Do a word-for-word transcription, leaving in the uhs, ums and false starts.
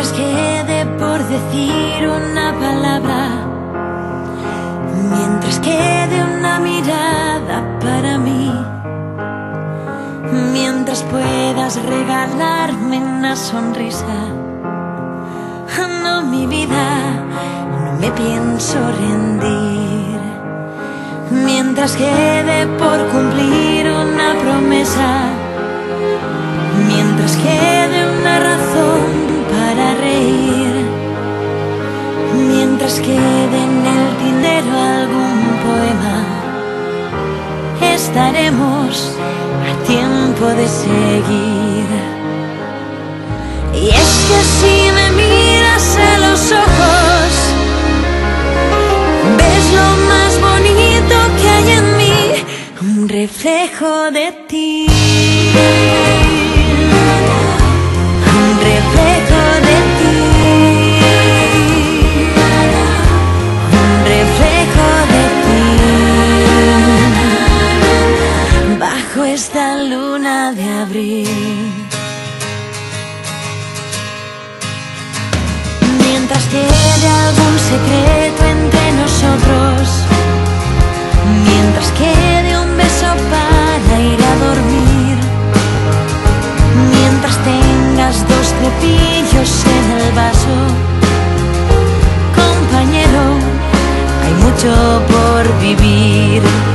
mientras quede por decir una palabra, mientras quede una mirada para mí, mientras puedas regalarme una sonrisa. No, mi vida, no me pienso rendir. Mientras quede por cumplir una promesa, mientras quede una razón para reír, mientras quede en el tintero algún poema, estaremos a tiempo de seguir. Y es que si me miras a los ojos, ves lo más bonito que hay en mí, un reflejo de ti, un reflejo de ti, un reflejo de ti, bajo esta luna de abril. Mientras quede algún secreto entre nosotros, mientras quede un beso para ir a dormir, mientras tengas dos cepillos en el vaso, compañero, hay mucho por vivir.